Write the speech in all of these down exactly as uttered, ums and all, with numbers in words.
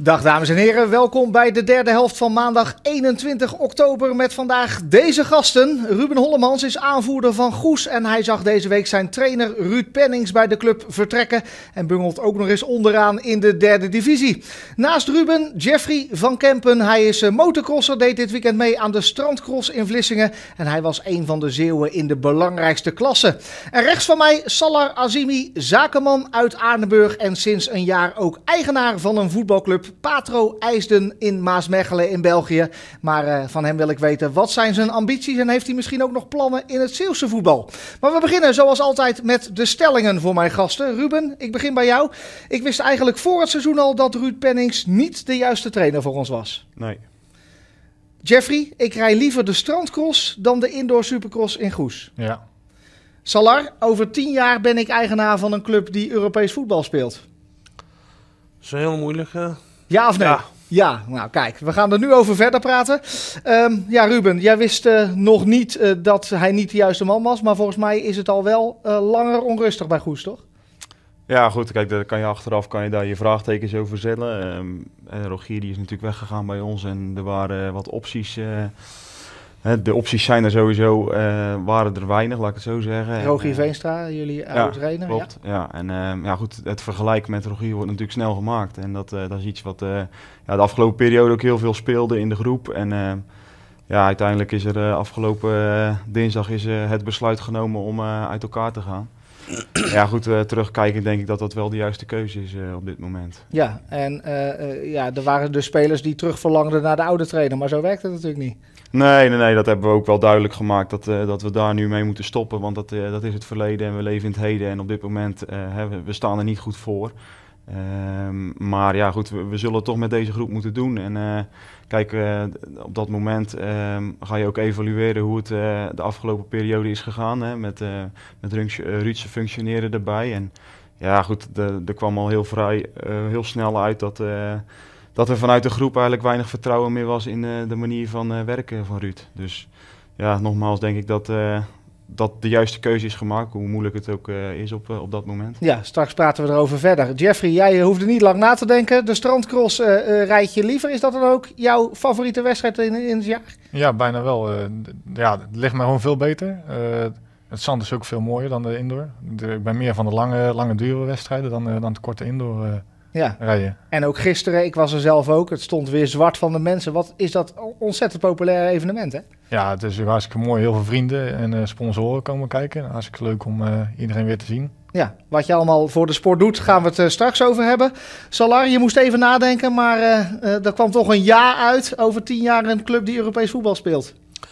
Dag dames en heren, welkom bij de derde helft van maandag eenentwintig oktober met vandaag deze gasten. Ruben Hollemans is aanvoerder van Goes en hij zag deze week zijn trainer Ruud Pennings bij de club vertrekken en bungelt ook nog eens onderaan in de derde divisie. Naast Ruben, Jeffrey van Kempen, hij is motocrosser, deed dit weekend mee aan de strandcross in Vlissingen en hij was een van de Zeeuwen in de belangrijkste klasse. En rechts van mij Salar Azimi, zakenman uit Aardenburg en sinds een jaar ook eigenaar van een voetbalclub Patro IJsden in Maasmechelen in België. Maar uh, van hem wil ik weten, wat zijn zijn ambities en heeft hij misschien ook nog plannen in het Zeeuwse voetbal? Maar we beginnen zoals altijd met de stellingen voor mijn gasten. Ruben, ik begin bij jou. Ik wist eigenlijk voor het seizoen al dat Ruud Pennings niet de juiste trainer voor ons was. Nee. Jeffrey, ik rij liever de strandcross dan de indoor supercross in Goes. Ja. Salar, over tien jaar ben ik eigenaar van een club die Europees voetbal speelt. Dat is een heel moeilijke. Ja of nee? Ja. Ja, nou kijk, we gaan er nu over verder praten. Um, ja, Ruben, jij wist uh, nog niet uh, dat hij niet de juiste man was, maar volgens mij is het al wel uh, langer onrustig bij Goes, toch? Ja, goed, kijk, daar kan je achteraf kan je daar je vraagtekens over stellen. Um, en Rogier die is natuurlijk weggegaan bij ons en er waren wat opties. Uh, de opties zijn er sowieso, uh, waren er weinig, laat ik het zo zeggen. Rogier en, Veenstra, jullie oude ja, trainer. Klopt, ja. ja. En uh, ja, goed, het vergelijk met Rogier wordt natuurlijk snel gemaakt. En dat, uh, dat is iets wat uh, ja, de afgelopen periode ook heel veel speelde in de groep. En uh, ja, uiteindelijk is er uh, afgelopen uh, dinsdag is, uh, het besluit genomen om uh, uit elkaar te gaan. Ja, goed, uh, terugkijken denk ik dat dat wel de juiste keuze is uh, op dit moment. Ja, en uh, uh, ja, er waren dus spelers die terugverlangden naar de oude trainer, maar zo werkt het natuurlijk niet. Nee, nee, nee, dat hebben we ook wel duidelijk gemaakt, dat, uh, dat we daar nu mee moeten stoppen, want dat, uh, dat is het verleden en we leven in het heden en op dit moment, uh, hè, we, we staan er niet goed voor. Um, maar ja, goed, we, we zullen het toch met deze groep moeten doen en uh, kijk, uh, op dat moment uh, ga je ook evalueren hoe het uh, de afgelopen periode is gegaan, hè, met, uh, met Ruudse functioneren erbij. En ja, goed, er kwam al heel vrij, uh, heel snel uit dat, uh, dat er vanuit de groep eigenlijk weinig vertrouwen meer was in uh, de manier van uh, werken van Ruud. Dus ja, nogmaals denk ik dat... Uh, dat de juiste keuze is gemaakt, hoe moeilijk het ook uh, is op, uh, op dat moment. Ja, straks praten we erover verder. Jeffrey, jij hoefde niet lang na te denken. De strandcross uh, uh, rijd je liever. Is dat dan ook jouw favoriete wedstrijd in, in het jaar? Ja, bijna wel. Uh, ja, het ligt me gewoon veel beter. Uh, het zand is ook veel mooier dan de indoor. De, ik ben meer van de lange, lange dure wedstrijden dan, uh, dan de korte indoor uh, ja. rijden. En ook gisteren, ik was er zelf ook, het stond weer zwart van de mensen. Wat is dat ontzettend populair evenement, hè? Ja, het is hartstikke mooi. Heel veel vrienden en uh, sponsoren komen kijken. Hartstikke leuk om uh, iedereen weer te zien. Ja, wat je allemaal voor de sport doet, gaan we het uh, straks over hebben. Salar, je moest even nadenken, maar uh, uh, er kwam toch een ja uit. Over tien jaar een club die Europees voetbal speelt.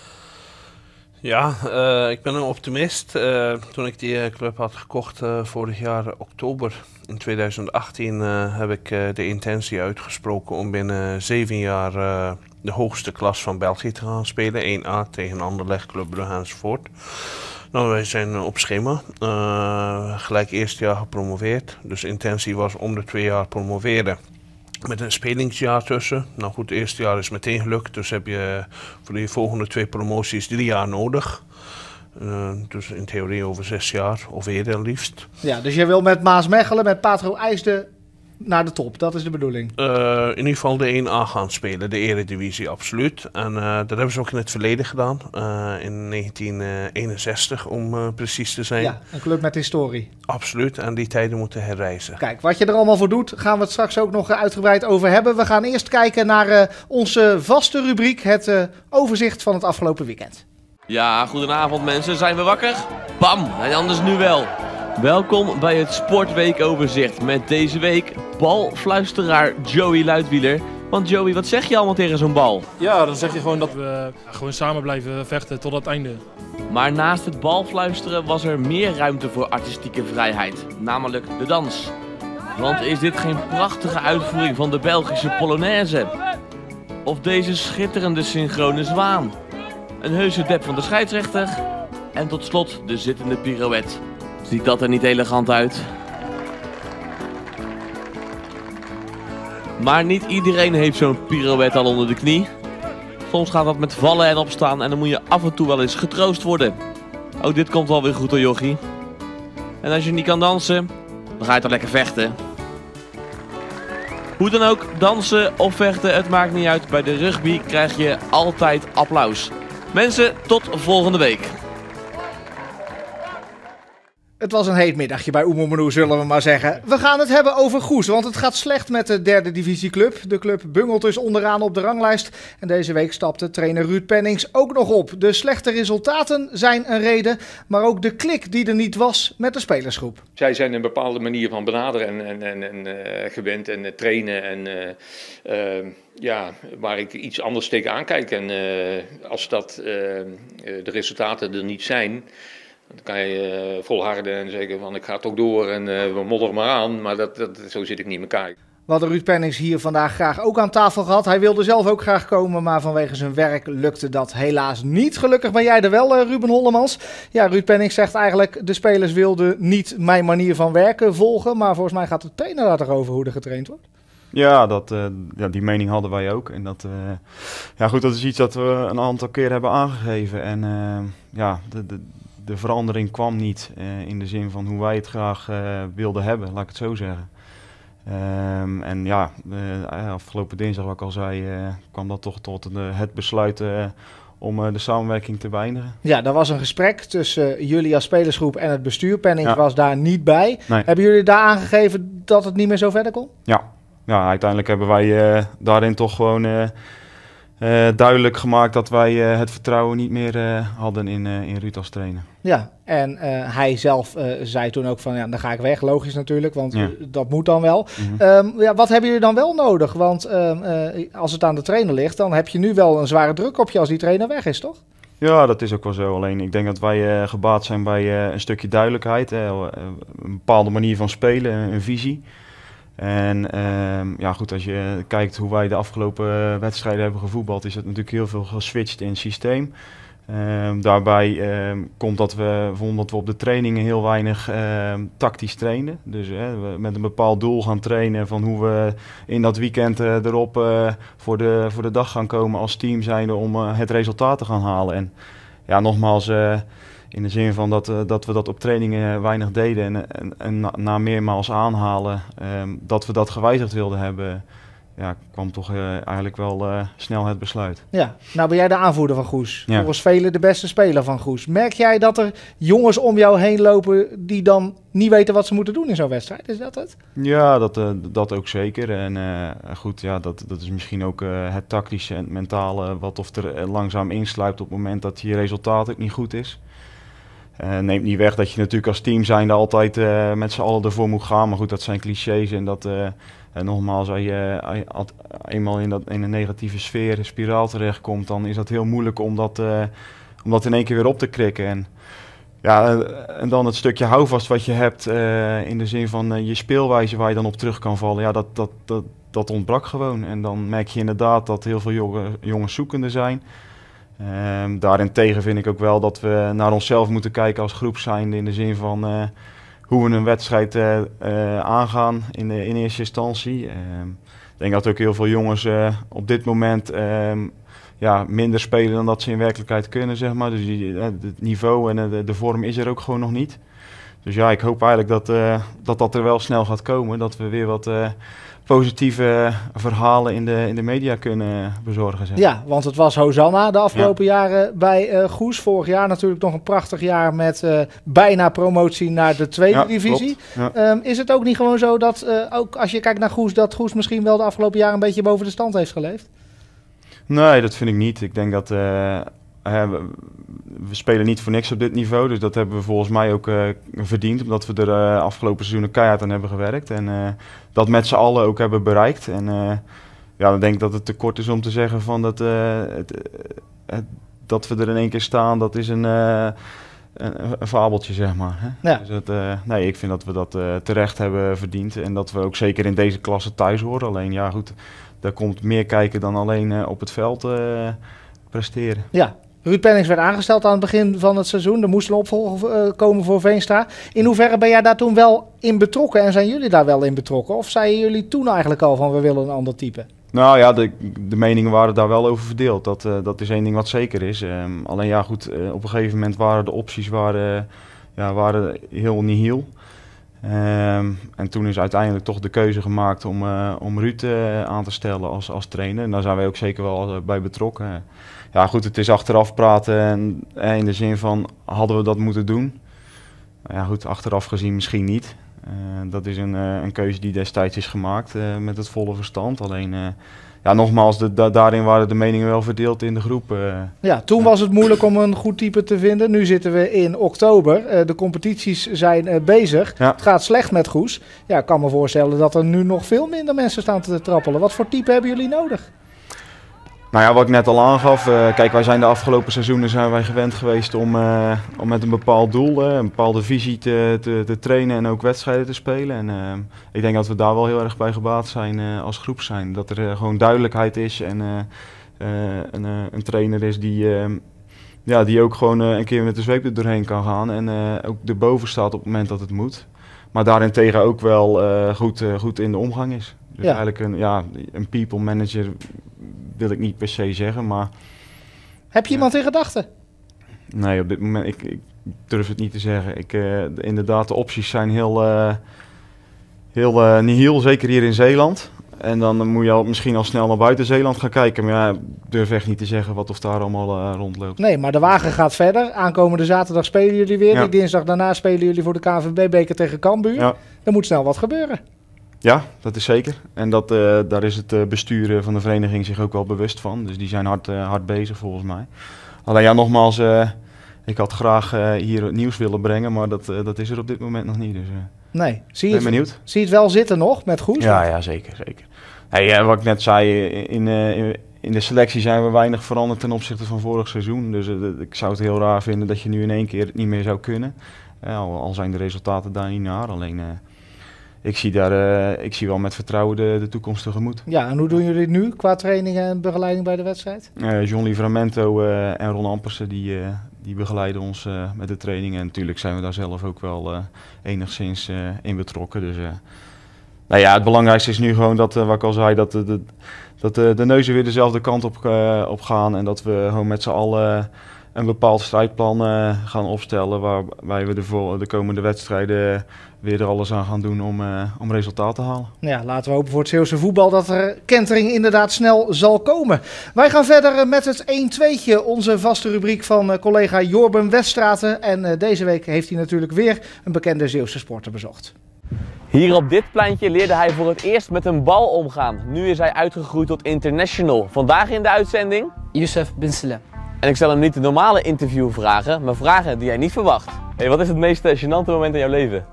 Ja, uh, ik ben een optimist. Uh, toen ik die uh, club had gekocht uh, vorig jaar oktober in tweeduizend achttien uh, heb ik uh, de intentie uitgesproken om binnen zeven jaar uh, de hoogste klas van België te gaan spelen. één A tegen Anderlecht, Club Brugge enzovoort. Nou, wij zijn op schema. Uh, gelijk eerste jaar gepromoveerd. Dus de intentie was om de twee jaar promoveren. Met een spelingsjaar tussen. Nou goed, het eerste jaar is meteen gelukt. Dus heb je voor de volgende twee promoties drie jaar nodig. Uh, dus in theorie over zes jaar of eerder liefst. Ja, dus je wil met Maasmechelen, met Patro IJsden naar de top. Dat is de bedoeling. Uh, in ieder geval de één A gaan spelen. De eredivisie, absoluut. En uh, dat hebben ze ook in het verleden gedaan. Uh, in negentien eenenzestig, om uh, precies te zijn. Ja, een club met historie. Absoluut. En die tijden moeten herreizen. Kijk, wat je er allemaal voor doet, gaan we het straks ook nog uitgebreid over hebben. We gaan eerst kijken naar uh, onze vaste rubriek. Het uh, overzicht van het afgelopen weekend. Ja, goedenavond mensen. Zijn we wakker? Bam! En anders nu wel. Welkom bij het Sportweekoverzicht met deze week balfluisteraar Joey Luidwieler. Want Joey, wat zeg je allemaal tegen zo'n bal? Ja, dan zeg je gewoon dat we gewoon samen blijven vechten tot het einde. Maar naast het balfluisteren was er meer ruimte voor artistieke vrijheid, namelijk de dans. Want is dit geen prachtige uitvoering van de Belgische Polonaise? Of deze schitterende synchrone zwaan? Een heuse dep van de scheidsrechter? En tot slot de zittende pirouette. Ziet dat er niet elegant uit? Maar niet iedereen heeft zo'n pirouette al onder de knie. Soms gaat dat met vallen en opstaan en dan moet je af en toe wel eens getroost worden. Ook dit komt wel weer goed hoor, jochie. En als je niet kan dansen, dan ga je toch lekker vechten. Hoe dan ook, dansen of vechten, het maakt niet uit. Bij de rugby krijg je altijd applaus. Mensen, tot volgende week. Het was een heet middagje bij Oemelmanoe, zullen we maar zeggen. We gaan het hebben over Goes, want het gaat slecht met de derde divisieclub. De club bungelt dus onderaan op de ranglijst. En deze week stapte trainer Ruud Pennings ook nog op. De slechte resultaten zijn een reden, maar ook de klik die er niet was met de spelersgroep. Zij zijn een bepaalde manier van benaderen en, en, en, en uh, gewend en uh, trainen en uh, uh, ja, waar ik iets anders tegenaan kijk. En uh, als dat, uh, de resultaten er niet zijn, dan kan je uh, volharden en zeggen van ik ga toch door en uh, we modderen maar aan. Maar dat, dat, zo zit ik niet in elkaar. We hadden Ruud Pennings hier vandaag graag ook aan tafel gehad. Hij wilde zelf ook graag komen, maar vanwege zijn werk lukte dat helaas niet. Gelukkig ben jij er wel, uh, Ruben Hollemans. Ja, Ruud Pennings zegt eigenlijk, de spelers wilden niet mijn manier van werken volgen. Maar volgens mij gaat de trainer daar toch over hoe er getraind wordt? Ja, dat, uh, ja, die mening hadden wij ook. En dat, uh, ja, goed, dat is iets dat we een aantal keer hebben aangegeven. En uh, ja, de, de, de verandering kwam niet uh, in de zin van hoe wij het graag uh, wilden hebben, laat ik het zo zeggen. Um, en ja, uh, afgelopen dinsdag, wat ik al zei, uh, kwam dat toch tot uh, het besluit uh, om uh, de samenwerking te beëindigen. Ja, er was een gesprek tussen uh, jullie als spelersgroep en het bestuur. Pennings ja. was daar niet bij. Nee. Hebben jullie daar aangegeven dat het niet meer zo verder kon? Ja, ja uiteindelijk hebben wij uh, daarin toch gewoon uh, uh, duidelijk gemaakt dat wij uh, het vertrouwen niet meer uh, hadden in, uh, in Ruud als trainer. Ja, en uh, hij zelf uh, zei toen ook van, ja, dan ga ik weg. Logisch natuurlijk, want Ja. uh, dat moet dan wel. Mm-hmm. Um, ja, wat hebben jullie dan wel nodig? Want uh, uh, als het aan de trainer ligt, dan heb je nu wel een zware druk op je als die trainer weg is, toch? Ja, dat is ook wel zo. Alleen ik denk dat wij uh, gebaat zijn bij uh, een stukje duidelijkheid. Uh, een bepaalde manier van spelen, een visie. En uh, ja, goed, als je kijkt hoe wij de afgelopen uh, wedstrijden hebben gevoetbald, is het natuurlijk heel veel geswitcht in het systeem. Uh, daarbij uh, komt dat we vonden dat we op de trainingen heel weinig uh, tactisch trainen. Dus uh, we met een bepaald doel gaan trainen van hoe we in dat weekend uh, erop uh, voor, de, voor de dag gaan komen als team zijnde om uh, het resultaat te gaan halen. En ja, nogmaals, uh, in de zin van dat, uh, dat we dat op trainingen weinig deden en, en, en na, na meermaals aanhalen um, dat we dat gewijzigd wilden hebben, ja, kwam toch uh, eigenlijk wel uh, snel het besluit. Ja, nou ben jij de aanvoerder van Goes. Ja. Volgens velen de beste speler van Goes. Merk jij dat er jongens om jou heen lopen die dan niet weten wat ze moeten doen in zo'n wedstrijd? Is dat het? Ja, dat, uh, dat ook zeker. En uh, goed, ja, dat, dat is misschien ook uh, het tactische en het mentale wat of er uh, langzaam insluipt op het moment dat je resultaat ook niet goed is. Uh, neemt niet weg dat je natuurlijk als team zijnde altijd uh, met z'n allen ervoor moet gaan. Maar goed, dat zijn clichés en dat... Uh, En nogmaals, als je, als je eenmaal in, dat, in een negatieve sfeer, een spiraal terechtkomt, dan is dat heel moeilijk om dat, uh, om dat in één keer weer op te krikken. En, ja, en dan het stukje houvast wat je hebt uh, in de zin van uh, je speelwijze waar je dan op terug kan vallen, ja, dat, dat, dat, dat ontbrak gewoon. En dan merk je inderdaad dat heel veel jongen, jongens zoekende zijn. Um, daarentegen vind ik ook wel dat we naar onszelf moeten kijken als groep zijnde in de zin van... Uh, hoe we een wedstrijd uh, uh, aangaan in, de, in eerste instantie. Uh, ik denk dat ook heel veel jongens uh, op dit moment uh, ja, minder spelen dan dat ze in werkelijkheid kunnen, zeg maar. Dus die, uh, het niveau en uh, de, de vorm is er ook gewoon nog niet. Dus ja, ik hoop eigenlijk dat, uh, dat dat er wel snel gaat komen. Dat we weer wat uh, positieve verhalen in de, in de media kunnen bezorgen. Zeg. Ja, want het was Hosanna de afgelopen ja. jaren bij uh, Goes. Vorig jaar natuurlijk nog een prachtig jaar met uh, bijna promotie naar de tweede ja, divisie. Ja. Um, is het ook niet gewoon zo dat, uh, ook als je kijkt naar Goes, dat Goes misschien wel de afgelopen jaren een beetje boven de stand heeft geleefd? Nee, dat vind ik niet. Ik denk dat... Uh, Uh, we, we spelen niet voor niks op dit niveau, dus dat hebben we volgens mij ook uh, verdiend, omdat we er uh, afgelopen seizoenen keihard aan hebben gewerkt en uh, dat met z'n allen ook hebben bereikt. En uh, ja, dan denk ik dat het te kort is om te zeggen van dat, uh, het, het, dat we er in één keer staan, dat is een, uh, een, een fabeltje, zeg maar. Hè? Ja. Dus dat, uh, nee, ik vind dat we dat uh, terecht hebben verdiend en dat we ook zeker in deze klasse thuis horen. Alleen ja, goed, daar komt meer kijken dan alleen uh, op het veld uh, presteren. Ja. Ruud Pennings werd aangesteld aan het begin van het seizoen. Er moest een opvolger uh, komen voor Veenstra. In hoeverre ben jij daar toen wel in betrokken en zijn jullie daar wel in betrokken? Of zeiden jullie toen eigenlijk al van we willen een ander type? Nou ja, de, de meningen waren daar wel over verdeeld. Dat, uh, dat is één ding wat zeker is. Um, alleen ja goed, uh, op een gegeven moment waren de opties waren, ja, waren heel nihil. Um, en toen is uiteindelijk toch de keuze gemaakt om, uh, om Ruud uh, aan te stellen als, als trainer. En daar zijn wij ook zeker wel uh, bij betrokken. Ja goed, het is achteraf praten en, uh, in de zin van, hadden we dat moeten doen? Ja goed, achteraf gezien misschien niet. Uh, dat is een, uh, een keuze die destijds is gemaakt uh, met het volle verstand. Alleen, uh, ja nogmaals, de, da, daarin waren de meningen wel verdeeld in de groep. Uh, ja, toen was het moeilijk om een goed type te vinden. Nu zitten we in oktober. Uh, de competities zijn uh, bezig. Ja. Het gaat slecht met Goes. Ja, ik kan me voorstellen dat er nu nog veel minder mensen staan te trappelen. Wat voor type hebben jullie nodig? Nou ja, wat ik net al aangaf, uh, kijk, wij zijn de afgelopen seizoenen zijn wij gewend geweest om, uh, om met een bepaald doel, uh, een bepaalde visie te, te, te trainen en ook wedstrijden te spelen. En uh, ik denk dat we daar wel heel erg bij gebaat zijn uh, als groep zijn. Dat er uh, gewoon duidelijkheid is en uh, uh, een, uh, een trainer is die, uh, ja, die ook gewoon uh, een keer met de zweep er doorheen kan gaan en uh, ook erboven staat op het moment dat het moet. Maar daarentegen ook wel uh, goed, uh, goed in de omgang is. Dus ja. eigenlijk een, ja, een people manager wil ik niet per se zeggen, maar... Heb je iemand ja. in gedachten? Nee, op dit moment, ik, ik durf het niet te zeggen. Ik, uh, inderdaad, de opties zijn heel, uh, heel uh, nihil, zeker hier in Zeeland. En dan moet je al, misschien al snel naar buiten Zeeland gaan kijken. Maar ja, ik durf echt niet te zeggen wat of daar allemaal uh, rondloopt. Nee, maar de wagen gaat verder. Aankomende zaterdag spelen jullie weer. Ja. Die dinsdag daarna spelen jullie voor de K N V B-beker tegen Cambuur. Ja. Er moet snel wat gebeuren. Ja, dat is zeker. En dat, uh, daar is het uh, bestuur van de vereniging zich ook wel bewust van. Dus die zijn hard, uh, hard bezig volgens mij. Alleen ja, nogmaals, uh, ik had graag uh, hier het nieuws willen brengen, maar dat, uh, dat is er op dit moment nog niet. Dus, uh, nee, zie je, ben benieuwd. Zie je het wel zitten nog met Goes? Ja, ja, zeker. zeker. Hey, uh, wat ik net zei, in, uh, in, in de selectie zijn we weinig veranderd ten opzichte van vorig seizoen. Dus uh, ik zou het heel raar vinden dat je nu in één keer het niet meer zou kunnen. Uh, al, al zijn de resultaten daar niet naar, alleen... Uh, Ik zie, daar, uh, ik zie wel met vertrouwen de, de toekomst tegemoet. Ja, en hoe doen jullie het nu qua trainingen en begeleiding bij de wedstrijd? Uh, John Livramento uh, en Ron Ampersen die, uh, die begeleiden ons uh, met de trainingen. En natuurlijk zijn we daar zelf ook wel uh, enigszins uh, in betrokken. Dus, uh, nou ja, het belangrijkste is nu gewoon dat, uh, wat ik al zei, dat, de, de, dat de, de neuzen weer dezelfde kant op, uh, op gaan. En dat we gewoon met z'n allen een bepaald strijdplan uh, gaan opstellen waarbij we de, voor, de komende wedstrijden weer er alles aan gaan doen om, uh, om resultaat te halen. Ja, laten we hopen voor het Zeeuwse voetbal dat er kentering inderdaad snel zal komen. Wij gaan verder met het een tweetje, onze vaste rubriek van uh, collega Jorben Weststraten. En uh, deze week heeft hij natuurlijk weer een bekende Zeeuwse sporter bezocht. Hier op dit pleintje leerde hij voor het eerst met een bal omgaan. Nu is hij uitgegroeid tot international. Vandaag in de uitzending... Youssef Binsele. En ik stel hem niet de normale interviewvragen, maar vragen die hij niet verwacht. Hey, wat is het meest gênante moment in jouw leven?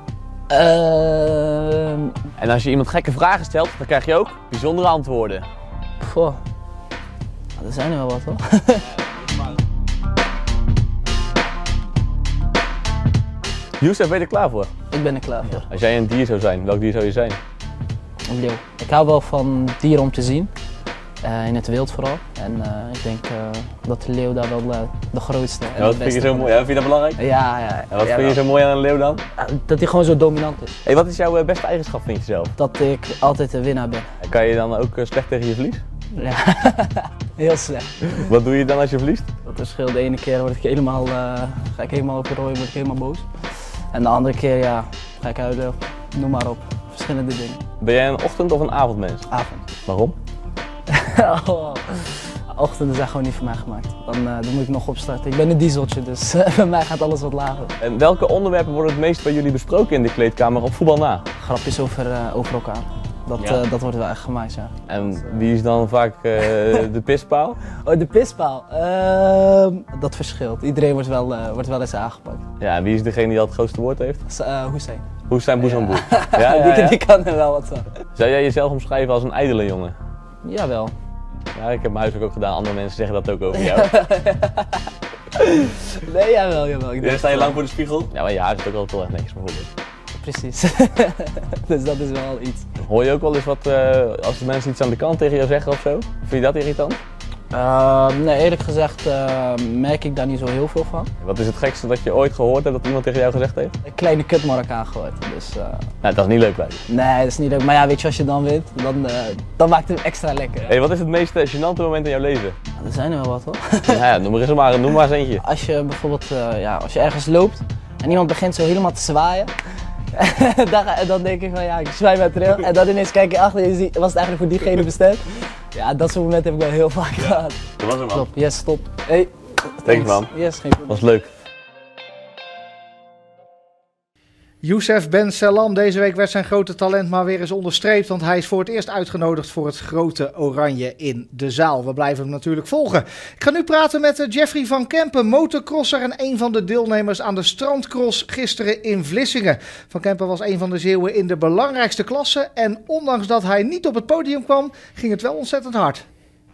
Uh... En als je iemand gekke vragen stelt, dan krijg je ook bijzondere antwoorden. Goh, er zijn er wel wat hoor. Youssef, ben je er klaar voor? Ik ben er klaar voor. Als jij een dier zou zijn, welk dier zou je zijn? Een leeuw. Ik hou wel van dieren om te zien. Uh, in het wild vooral. En uh, ik denk uh, dat de leeuw daar wel uh, de grootste en ja, wat de vind je zo mooi? Ja, vind je dat belangrijk? Ja, ja. En wat ja, vind je zo mooi aan een leeuw dan? Uh, dat hij gewoon zo dominant is. Hey, wat is jouw uh, beste eigenschap, vind je zelf? Dat ik altijd een winnaar ben. En kan je dan ook uh, slecht tegen je verlies? Ja, heel slecht. Wat doe je dan als je verliest? Dat verschilt. De ene keer word ik helemaal, uh, ga ik helemaal op rooien, word ik helemaal boos. En de andere keer ja, ga ik huilen, noem maar op. Verschillende dingen. Ben jij een ochtend- of een avondmens? Avond. Waarom? oh, ochtenden zijn gewoon niet voor mij gemaakt. Dan, uh, dan moet ik nog opstarten. Ik ben een dieseltje, dus uh, bij mij gaat alles wat lager. En welke onderwerpen worden het meest bij jullie besproken in de kleedkamer op voetbal na? Grapjes over, uh, over elkaar. Dat, ja. uh, dat wordt wel echt gemaakt, ja. En wie is dan vaak uh, de pispaal? Oh, de pispaal? Uh, dat verschilt. Iedereen wordt wel, uh, wordt wel eens aangepakt. Ja, en wie is degene die al het grootste woord heeft? Uh, Hussein. Hussein Boezamboer. Ja. Ja, ja, ja. die, die kan er wel wat van. Zou jij jezelf omschrijven als een ijdele jongen? Jawel. Ja, ik heb mijn huiswerk ook gedaan. Andere mensen zeggen dat ook over jou. nee, jawel, jawel. Ik ja, sta je lang voor de spiegel? Ja, maar je haar zit ook altijd wel echt netjes bijvoorbeeld. Precies. Dus dat is wel iets. Hoor je ook wel eens wat, uh, als de mensen iets aan de kant tegen jou zeggen of zo? Vind je dat irritant? Uh, nee, eerlijk gezegd uh, merk ik daar niet zo heel veel van. Wat is het gekste dat je ooit gehoord hebt dat iemand tegen jou gezegd heeft? Een kleine kut Marokkaan gehoord. Dus, uh... nou, dat is niet leuk bij je. Nee, dat is niet leuk. Maar ja, weet je, als je dan wint, dan, uh, dan maakt het extra lekker. Hey, wat is het meest uh, gênante moment in jouw leven? Er zijn er wel wat hoor. Nou ja, noem maar eens maar, noem maar eens eentje. Als je bijvoorbeeld, uh, ja, als je ergens loopt en iemand begint zo helemaal te zwaaien. dan, ga- dan denk ik van ja, ik zwaai mij terug. En dan ineens kijk je achter je, zie- was het eigenlijk voor diegene bestemd. Ja, dat soort momenten heb ik wel heel vaak gehad. Dat was hem, man. Klopt, yes, stop. Hey. Thanks, man. Yes, geen probleem. Was leuk. Youssef Ben Salam, deze week werd zijn grote talent maar weer eens onderstreept, want hij is voor het eerst uitgenodigd voor het grote oranje in de zaal. We blijven hem natuurlijk volgen. Ik ga nu praten met uh, Jeffrey van Kempen, motocrosser en een van de deelnemers aan de strandcross gisteren in Vlissingen. Van Kempen was een van de Zeeuwen in de belangrijkste klasse en ondanks dat hij niet op het podium kwam, ging het wel ontzettend hard.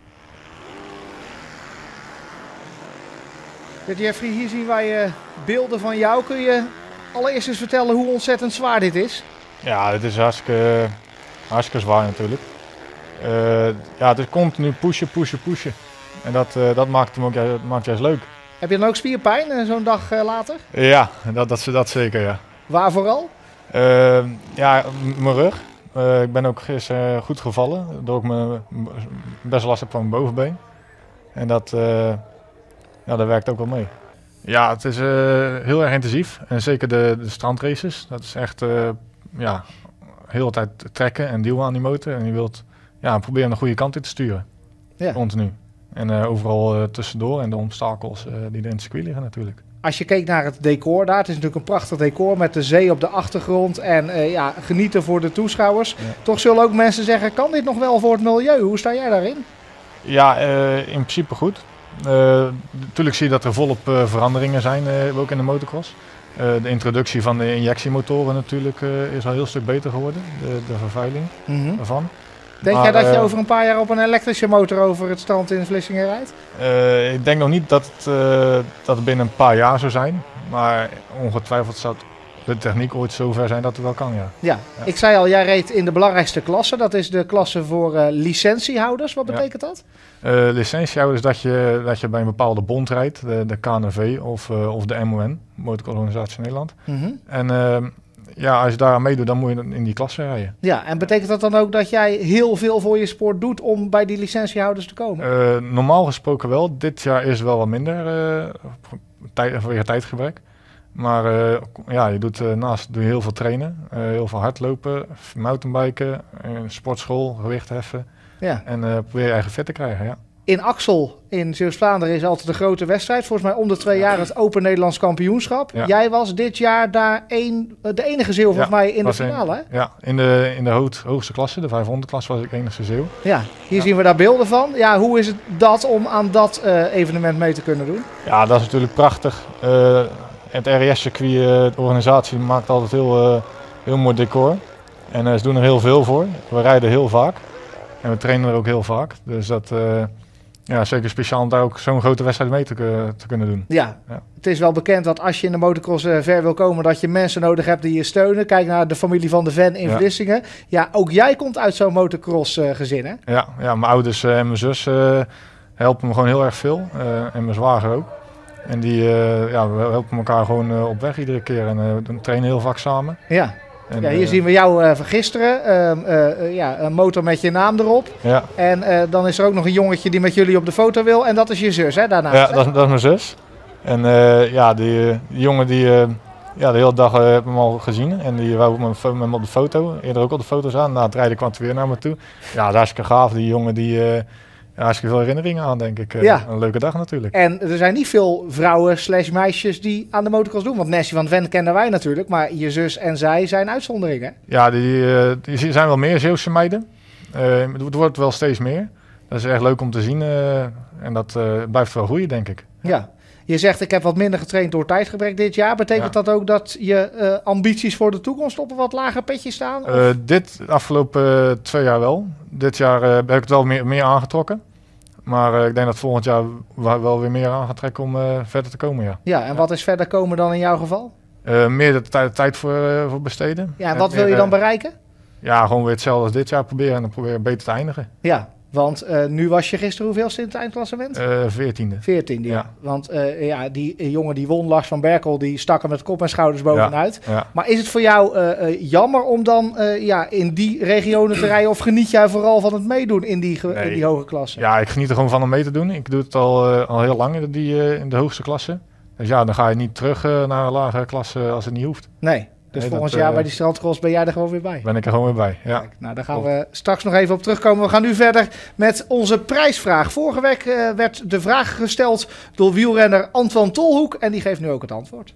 Ja, Jeffrey, hier zien wij uh, beelden van jou. Kun je allereerst eens vertellen hoe ontzettend zwaar dit is? Ja, het is hartstikke, hartstikke zwaar natuurlijk. Uh, ja, het is continu pushen, pushen, pushen. En dat, uh, dat maakt hem ook ju- maakt juist leuk. Heb je dan ook spierpijn uh, zo'n dag uh, later? Ja, dat, dat, dat zeker, ja. Waar vooral? Uh, ja, m- mijn rug. Uh, ik ben ook gisteren goed gevallen, door ik me best last heb van mijn bovenbeen. En dat, uh, ja, dat werkt ook wel mee. Ja, het is uh, heel erg intensief. En zeker de, de strandraces. Dat is echt uh, ja, heel de tijd trekken en duwen aan die motor. En je wilt ja, proberen de goede kant in te sturen. Ja. Continu. En uh, overal uh, tussendoor en de obstakels uh, die er in het circuit liggen natuurlijk. Als je keek naar het decor daar, het is natuurlijk een prachtig decor met de zee op de achtergrond en uh, ja, genieten voor de toeschouwers. Ja. Toch zullen ook mensen zeggen, kan dit nog wel voor het milieu? Hoe sta jij daarin? Ja, uh, in principe goed. Uh, natuurlijk zie je dat er volop uh, veranderingen zijn, uh, ook in de motocross. Uh, de introductie van de injectiemotoren natuurlijk uh, is al een heel stuk beter geworden, de, de vervuiling Mm-hmm. ervan. Denk maar, jij dat je uh, over een paar jaar op een elektrische motor over het strand in Vlissingen rijdt? Uh, ik denk nog niet dat het, uh, dat het binnen een paar jaar zou zijn, maar ongetwijfeld zou de techniek ooit zover zijn dat het wel kan, ja. Ja, ja. Ik zei al, jij reed in de belangrijkste klasse. Dat is de klasse voor uh, licentiehouders. Wat betekent ja. dat? Uh, licentiehouders dat je, dat je bij een bepaalde bond rijdt, de, de K N V of, uh, of de M O N, Motororganisatie Nederland. Mm-hmm. En uh, ja, als je daar aan meedoet, dan moet je in die klasse rijden. Ja, en betekent dat dan ook dat jij heel veel voor je sport doet om bij die licentiehouders te komen? Uh, normaal gesproken wel. Dit jaar is wel wat minder uh, tijd, vanwege tijdgebrek. Maar uh, ja, je doet uh, naast doe je heel veel trainen, uh, heel veel hardlopen, mountainbiken, uh, sportschool, gewicht heffen. Ja. En uh, probeer je eigen vet te krijgen, ja. In Axel in Zeeuws-Vlaanderen is altijd een grote wedstrijd. Volgens mij om de twee jaar het Open Nederlands Kampioenschap. Ja. Jij was dit jaar daar een, de enige Zeeuw volgens ja, mij in de finale, een, hè? Ja, in de, in de hoog, hoogste klasse, de vijfhonderd klasse, was ik enigste Zeeuw. Ja, hier ja. zien we daar beelden van. Ja, hoe is het dat om aan dat uh, evenement mee te kunnen doen? Ja, dat is natuurlijk prachtig. Uh, het R S circuit, uh, de organisatie, maakt altijd heel, uh, heel mooi decor. En uh, ze doen er heel veel voor. We rijden heel vaak. En we trainen er ook heel vaak. Dus dat uh, ja, zeker speciaal om daar ook zo'n grote wedstrijd mee te, uh, te kunnen doen. Ja. ja, het is wel bekend dat als je in de motocross uh, ver wil komen, dat je mensen nodig hebt die je steunen. Kijk naar de familie van de Ven in ja. Vlissingen. Ja, ook jij komt uit zo'n motocross uh, gezin, hè? Ja, ja, mijn ouders uh, en mijn zus uh, helpen me gewoon heel erg veel. Uh, en mijn zwager ook. En die, uh, ja, we helpen elkaar gewoon uh, op weg iedere keer en uh, we trainen heel vaak samen. Ja. En, ja, hier uh, zien we jou uh, van gisteren, uh, uh, ja, een motor met je naam erop. Ja. En uh, dan is er ook nog een jongetje die met jullie op de foto wil. En dat is je zus, hè, daarnaast. Ja, dat, dat is mijn zus. En uh, ja, die, die jongen die, uh, ja, de hele dag uh, heb ik hem al gezien. En die wou met me op de foto, eerder ook op de foto's aan. Na het rijden kwam hij weer naar me toe. Ja, dat is hartstikke gaaf. Die jongen die... Uh, Ja, hartstikke veel herinneringen aan, denk ik. Ja. Een leuke dag natuurlijk. En er zijn niet veel vrouwen slash meisjes die aan de motocross doen. Want Nessie van Ven kennen wij natuurlijk. Maar je zus en zij zijn uitzonderingen. Ja, die, uh, die zijn wel meer Zeeuwse meiden. Uh, het wordt wel steeds meer. Dat is echt leuk om te zien. Uh, en dat uh, blijft wel groeien, denk ik. Ja. Je zegt, ik heb wat minder getraind door tijdgebrek dit jaar. Betekent ja. dat ook dat je uh, ambities voor de toekomst op een wat lager petje staan? Uh, dit afgelopen uh, twee jaar wel. Dit jaar uh, heb ik het wel meer, meer aangetrokken. Maar uh, ik denk dat volgend jaar wel weer meer aan gaat trekken om uh, verder te komen, ja. Ja, en ja. wat is verder komen dan in jouw geval? Uh, meer de tijd, tijd voor, uh, voor besteden. Ja, en wat en wil meer, je dan uh, bereiken? Ja, gewoon weer hetzelfde als dit jaar proberen en dan proberen beter te eindigen. Ja. Want uh, nu was je gisteren hoeveelste in het eindklassement? Uh, veertiende. Veertiende, ja. ja. Want uh, ja, die jongen die won, Lars van Berkel, die stak er met kop en schouders bovenuit. Ja, ja. Maar is het voor jou uh, uh, jammer om dan uh, ja, in die regionen te rijden? Of geniet jij vooral van het meedoen in die, nee. in die hoge klasse? Ja, ik geniet er gewoon van om mee te doen. Ik doe het al, uh, al heel lang in, die, uh, in de hoogste klasse. Dus ja, dan ga je niet terug uh, naar een lagere klasse als het niet hoeft. Nee. Dus nee, volgend dat, jaar uh, bij die strandcross ben jij er gewoon weer bij. Ben ik er gewoon weer bij, ja. Kijk, nou, daar gaan we straks nog even op terugkomen. We gaan nu verder met onze prijsvraag. Vorige week uh, werd de vraag gesteld door wielrenner Antoine Tolhoek. En die geeft nu ook het antwoord.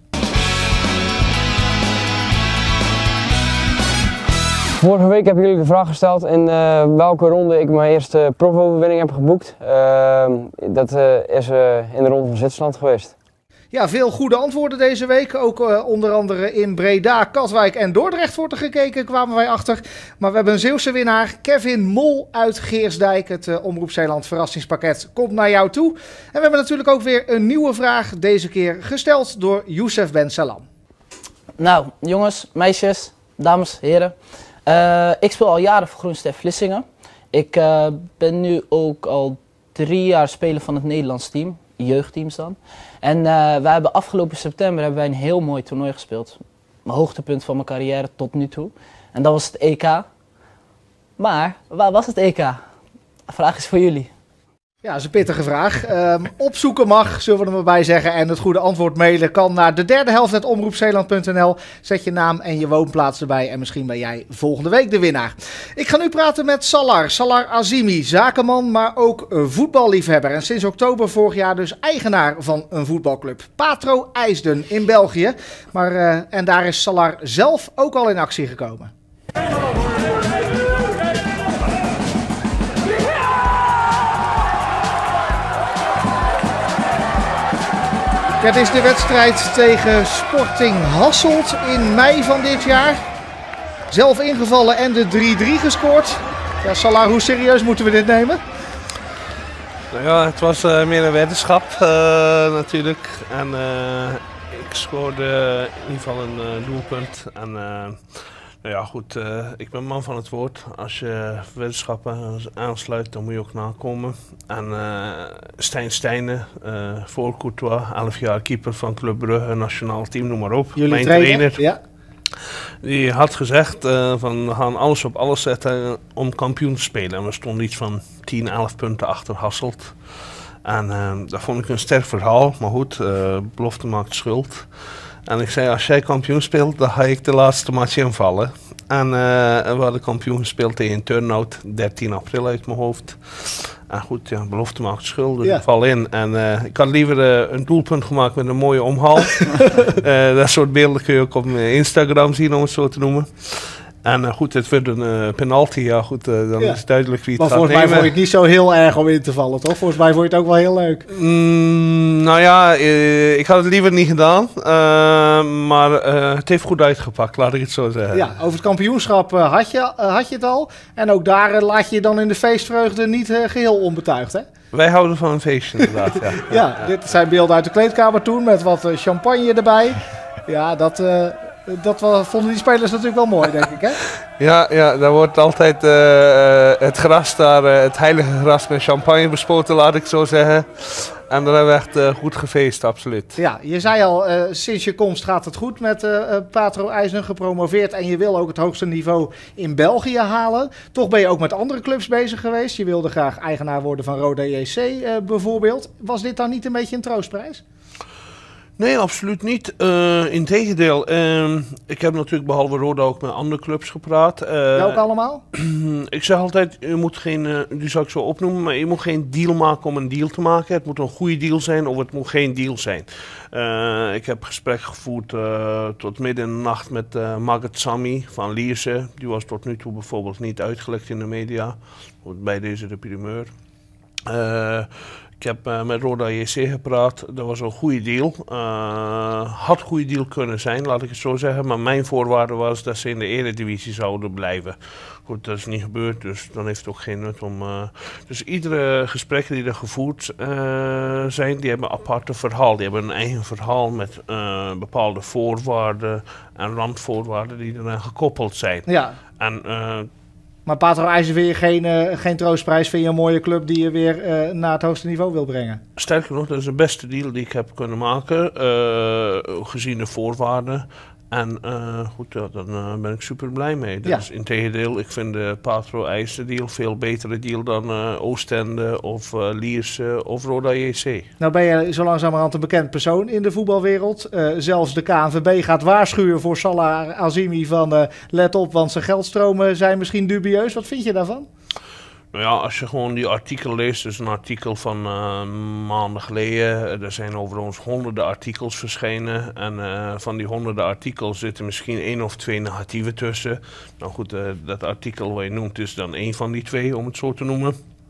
Vorige week hebben jullie de vraag gesteld in uh, welke ronde ik mijn eerste profoverwinning heb geboekt. Uh, dat uh, is uh, in de ronde van Zwitserland geweest. Ja, veel goede antwoorden deze week. Ook uh, onder andere in Breda, Katwijk en Dordrecht wordt er gekeken, kwamen wij achter. Maar we hebben een Zeeuwse winnaar, Kevin Mol uit Geersdijk. Het uh, Omroep Zeeland verrassingspakket komt naar jou toe. En we hebben natuurlijk ook weer een nieuwe vraag, deze keer gesteld door Youssef Ben Salam. Nou, jongens, meisjes, dames, heren. Uh, ik speel al jaren voor Groenstef Vlissingen. Ik uh, ben nu ook al drie jaar speler van het Nederlands team, jeugdteams dan. En uh, wij hebben afgelopen september hebben wij een heel mooi toernooi gespeeld. Mijn hoogtepunt van mijn carrière tot nu toe. En dat was het E K. Maar, waar was het E K? De vraag is voor jullie. Ja, dat is een pittige vraag. Um, opzoeken mag, zullen we er maar bij zeggen. En het goede antwoord mailen kan naar de derde helft at omroep zeeland punt n l. Zet je naam en je woonplaats erbij en misschien ben jij volgende week de winnaar. Ik ga nu praten met Salar, Salar Azimi, zakenman, maar ook voetballiefhebber. En sinds oktober vorig jaar dus eigenaar van een voetbalclub. Patro IJsden in België. Maar, uh, en daar is Salar zelf ook al in actie gekomen. Het is de wedstrijd tegen Sporting Hasselt in mei van dit jaar. Zelf ingevallen en de drie drie gescoord. Ja, Salar, hoe serieus moeten we dit nemen? Nou ja, het was uh, meer een weddenschap uh, natuurlijk. En uh, ik scoorde in ieder geval een uh, doelpunt. En uh, nou ja, goed, uh, ik ben man van het woord. Als je weddenschappen aansluit, dan moet je ook nakomen. En uh, Stijn Stijnen, uh, voor Courtois, elf jaar keeper van Club Brugge, nationaal team, noem maar op. Jullie Mijn trainer, trainer, ja. Die had gezegd uh, van we gaan alles op alles zetten om kampioen te spelen. En we stonden iets van tien, elf punten achter Hasselt. En uh, dat vond ik een sterk verhaal, maar goed, uh, belofte maakt schuld. En ik zei, als jij kampioen speelt, dan ga ik de laatste match invallen. En uh, we hadden kampioen gespeeld tegen Turnhout, dertien april uit mijn hoofd. En goed, ja, belofte maakt schuld, dus ja. ik val in. En uh, ik had liever uh, een doelpunt gemaakt met een mooie omhaal. uh, dat soort beelden kun je ook op Instagram zien, om het zo te noemen. En uh, goed, het werd een uh, penalty, ja goed, uh, dan ja. is duidelijk wie het maar gaat volgens nemen. mij vond je het niet zo heel erg om in te vallen, toch? Volgens mij vond je het ook wel heel leuk. Mm, nou ja, uh, ik had het liever niet gedaan, uh, maar uh, het heeft goed uitgepakt, laat ik het zo zeggen. Ja, over het kampioenschap uh, had, je, uh, had je het al. En ook daar uh, laat je je dan in de feestvreugde niet uh, geheel onbetuigd, hè? Wij houden van een feestje inderdaad, ja. ja, ja, ja, dit zijn beelden uit de kleedkamer toen met wat uh, champagne erbij. Ja, dat... Uh, Dat vonden die spelers natuurlijk wel mooi, denk ik, hè? Ja, ja, daar wordt altijd uh, het gras daar, uh, het heilige gras met champagne bespoten, laat ik zo zeggen. En daar hebben we echt uh, goed gefeest, absoluut. Ja, je zei al, uh, sinds je komst gaat het goed met uh, Patro IJsden, gepromoveerd. En je wil ook het hoogste niveau in België halen. Toch ben je ook met andere clubs bezig geweest. Je wilde graag eigenaar worden van Roda J C uh, bijvoorbeeld. Was dit dan niet een beetje een troostprijs? Nee, absoluut niet. Uh, Integendeel, uh, ik heb natuurlijk behalve Roda ook met andere clubs gepraat. Uh, Welke allemaal? Ik zeg altijd, je moet geen, uh, die zou ik zo opnoemen, maar je moet geen deal maken om een deal te maken. Het moet een goede deal zijn of het moet geen deal zijn. Uh, ik heb gesprek gevoerd uh, tot midden in de nacht met uh, Magat Sami van Lierse. Die was tot nu toe bijvoorbeeld niet uitgelekt in de media. Bij deze de primeur. Uh, Ik heb uh, met Roda J C gepraat, dat was een goede deal. Uh, had een goede deal kunnen zijn, laat ik het zo zeggen. Maar mijn voorwaarde was dat ze in de eredivisie zouden blijven. Goed, dat is niet gebeurd, dus dan heeft het ook geen nut om... Uh, dus iedere gesprekken die er gevoerd uh, zijn, die hebben een aparte verhaal. Die hebben een eigen verhaal met uh, bepaalde voorwaarden en randvoorwaarden die eraan gekoppeld zijn. Ja. En... Uh, Maar Patro IJsden vind je geen, uh, geen troostprijs, vind je een mooie club die je weer uh, naar het hoogste niveau wil brengen? Sterker nog, dat is de beste deal die ik heb kunnen maken, uh, gezien de voorwaarden. En uh, goed, ja, dan uh, ben ik super blij mee. Dus ja. Integendeel, ik vind de Patro IJzer deal veel betere deal dan uh, Oostende of uh, Lierse of Roda J C. Nou ben je zo langzamerhand een bekend persoon in de voetbalwereld. Uh, zelfs de K N V B gaat waarschuwen voor Salah Azimi van uh, let op, want zijn geldstromen zijn misschien dubieus. Wat vind je daarvan? Nou ja, als je gewoon die artikel leest, dus een artikel van uh, maanden geleden. Er zijn overigens honderden artikels verschenen. En uh, van die honderden artikels zitten misschien één of twee negatieve tussen. Nou goed, uh, dat artikel wat je noemt is dan één van die twee, om het zo te noemen.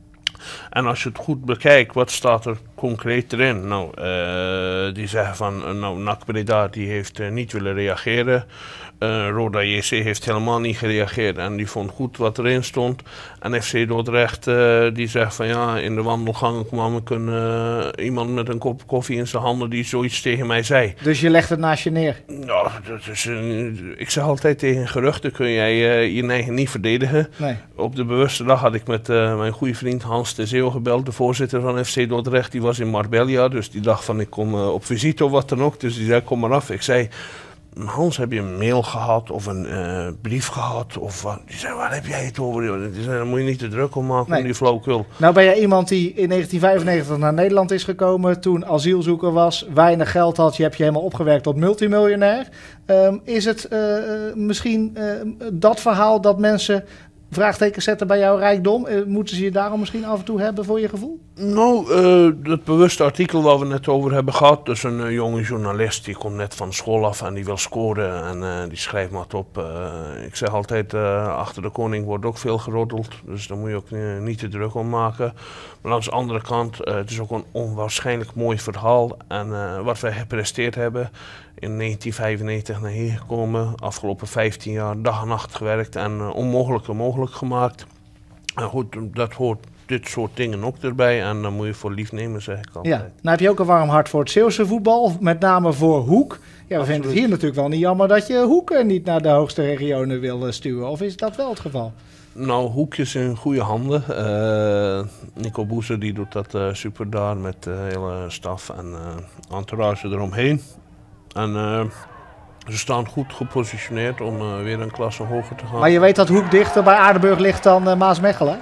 En als je het goed bekijkt, wat staat er concreet erin? Nou, uh, die zeggen van, uh, nou, N A C Breda die heeft uh, niet willen reageren. Uh, Roda J C heeft helemaal niet gereageerd en die vond goed wat erin stond. En F C Dordrecht uh, die zegt van ja, in de wandelgang kwam ik een, uh, iemand met een kop koffie in zijn handen die zoiets tegen mij zei. Dus je legt het naast je neer? Nou, dat is een, ik zeg altijd tegen geruchten kun jij uh, je eigen niet verdedigen. Nee. Op de bewuste dag had ik met uh, mijn goede vriend Hans de Zeeuw gebeld, de voorzitter van F C Dordrecht. Die was in Marbella, dus die dacht van ik kom uh, op visite of wat dan ook. Dus die zei kom maar af. Ik zei... Hans, heb je een mail gehad of een uh, brief gehad? Of wat? Die zei, waar heb jij het over? Die zei, daar moet je niet te druk om maken, nee. Om die flauwekul. Nou ben jij iemand die in negentien vijfennegentig naar Nederland is gekomen, toen asielzoeker was, weinig geld had. Je hebt je helemaal opgewerkt tot multimiljonair. Um, is het uh, misschien uh, dat verhaal dat mensen vraagtekens zetten bij jouw rijkdom? Uh, moeten ze je daarom misschien af en toe hebben voor je gevoel? Nou, uh, dat bewuste artikel waar we net over hebben gehad. Dus een uh, jonge journalist die komt net van school af en die wil scoren en uh, die schrijft maar op. Uh, ik zeg altijd, uh, achter de koning wordt ook veel geroddeld. Dus daar moet je ook uh, niet te druk om maken. Maar langs de andere kant, uh, het is ook een onwaarschijnlijk mooi verhaal. En uh, wat wij gepresteerd hebben. In negentien vijfennegentig naar hier gekomen, afgelopen vijftien jaar dag en nacht gewerkt en uh, onmogelijke mogelijk gemaakt. En goed, dat hoort dit soort dingen ook erbij en dan moet je voor lief nemen, zeg ik altijd. Ja, nou heb je ook een warm hart voor het Zeeuwse voetbal, met name voor Hoek. Ja, we Absoluut. Vinden het hier natuurlijk wel niet jammer dat je Hoek niet naar de hoogste regionen wil stuwen, of is dat wel het geval? Nou, Hoek is in goede handen. Uh, Nico Boeze die doet dat uh, super daar met de hele staf en uh, entourage eromheen. En uh, ze staan goed gepositioneerd om uh, weer een klasse hoger te gaan. Maar je weet dat Hoek dichter bij Aardenburg ligt dan uh, Maasmechelen?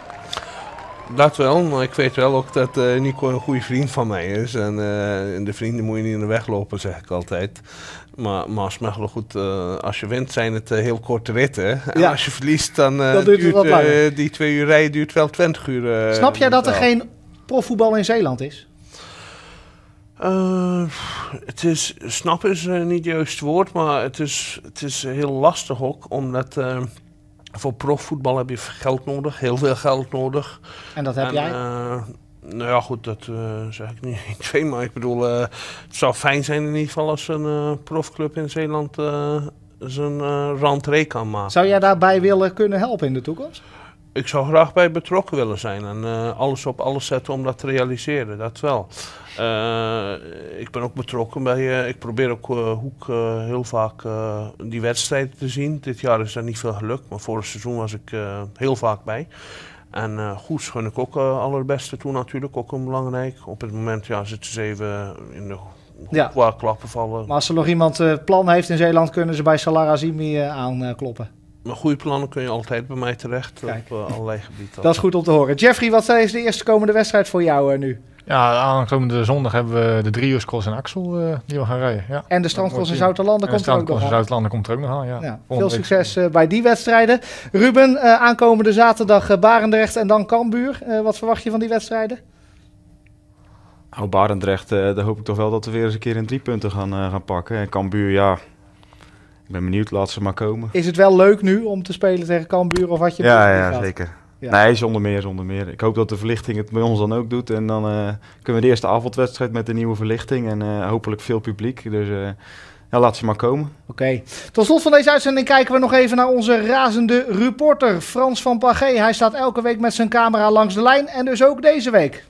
Dat wel, maar ik weet wel ook dat uh, Nico een goede vriend van mij is. En uh, de vrienden moet je niet in de weg lopen, zeg ik altijd. Maar Maasmechelen, goed, uh, als je wint zijn het uh, heel korte ritten. En ja. Als je verliest, dan uh, duurt, duurt uh, die twee uur rijden duurt wel twintig uur. Uh, Snap jij dat er geen profvoetbal in Zeeland is? Uh, het is, snap is uh, niet het juiste woord, maar het is, het is heel lastig ook, omdat uh, voor profvoetbal heb je geld nodig, heel veel geld nodig. En dat heb en, jij? Uh, nou ja, goed, dat uh, zeg ik niet één, twee, maar ik bedoel, uh, het zou fijn zijn in ieder geval als een uh, profclub in Zeeland uh, zijn uh, rentree kan maken. Zou jij daarbij willen kunnen helpen in de toekomst? Ik zou graag bij betrokken willen zijn en uh, alles op alles zetten om dat te realiseren, dat wel. Uh, ik ben ook betrokken bij, uh, ik probeer ook uh, Hoek uh, heel vaak uh, die wedstrijden te zien. Dit jaar is dat niet veel gelukt, maar vorig seizoen was ik uh, heel vaak bij. En uh, Goes gun ik ook uh, allerbeste toe natuurlijk, ook een belangrijk. Op het moment ja, zitten ze even in de ja. qua klappen vallen. Maar als er nog iemand uh, plan heeft in Zeeland, kunnen ze bij Salah Azimi uh, aankloppen. Met goede plannen kun je altijd bij mij terecht. Kijk. Op uh, allerlei gebieden. Dat is goed om te horen. Jeffrey, wat is de eerste komende wedstrijd voor jou uh, nu? Ja, aankomende zondag hebben we de drieuurscross in Axel uh, die we gaan rijden. Ja. En de strandcross in Zouterlanden komt er ook nog aan. De strandcross in Zouterlanden komt er ook nog aan, ja. ja veel succes uh, bij die wedstrijden. Ruben, uh, aankomende zaterdag uh, Barendrecht en dan Cambuur. Uh, wat verwacht je van die wedstrijden? Nou, Barendrecht, uh, daar hoop ik toch wel dat we weer eens een keer een drie punten gaan, uh, gaan pakken. En Cambuur, ja, ik ben benieuwd, laat ze maar komen. Is het wel leuk nu om te spelen tegen Cambuur of had je... Ja, ja, zeker. Ja. Nee, zonder meer, zonder meer. Ik hoop dat de verlichting het bij ons dan ook doet. En dan uh, kunnen we de eerste avondwedstrijd met de nieuwe verlichting. En uh, hopelijk veel publiek. Dus uh, ja, laat ze maar komen. Oké. Okay. Tot slot van deze uitzending kijken we nog even naar onze razende reporter Frans van Pagé. Hij staat elke week met zijn camera langs de lijn. En dus ook deze week.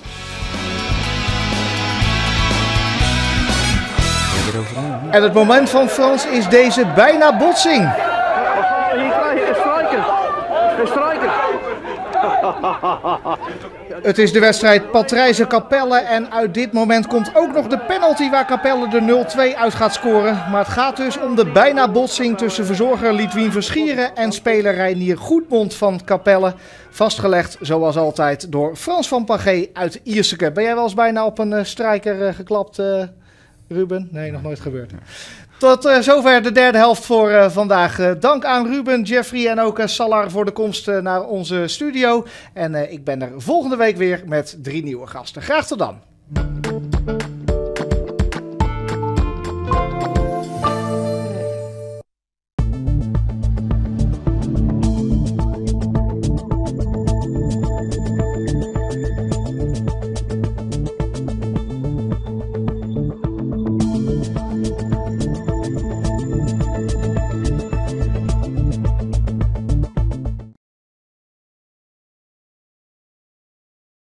En het moment van Frans is deze bijna botsing. Hier krijg je een strijker. Een strijker. Het is de wedstrijd Patrijzen-Capelle en uit dit moment komt ook nog de penalty waar Capelle de nul twee uit gaat scoren. Maar het gaat dus om de bijna botsing tussen verzorger Lidwien Verschieren en speler Reinier Goedmond van Capelle. Vastgelegd zoals altijd door Frans van Pagé uit Ierseke. Ben jij wel eens bijna op een uh, strijker uh, geklapt, uh, Ruben? Nee, nog nooit gebeurd. Tot uh, zover de derde helft voor uh, vandaag. Uh, dank aan Ruben, Jeffrey en ook uh, Salar voor de komst uh, naar onze studio. En uh, ik ben er volgende week weer met drie nieuwe gasten. Graag tot dan.